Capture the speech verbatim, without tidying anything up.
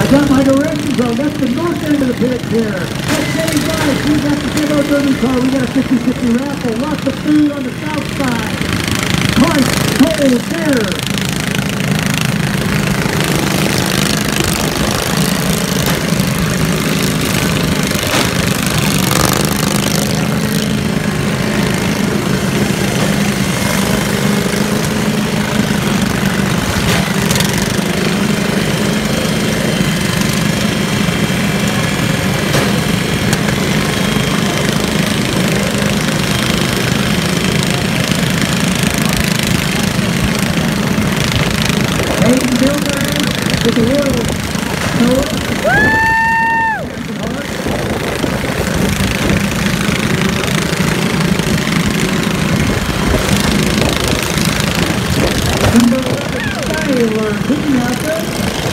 I got my directions on. That's the north end of the pit here. Okay, guys, we got the Big O Derby car. We got a fifty fifty raffle. Lots of food on the south side. Price total there. With the Royal Noah. Number eleven, Skylar, picking out there.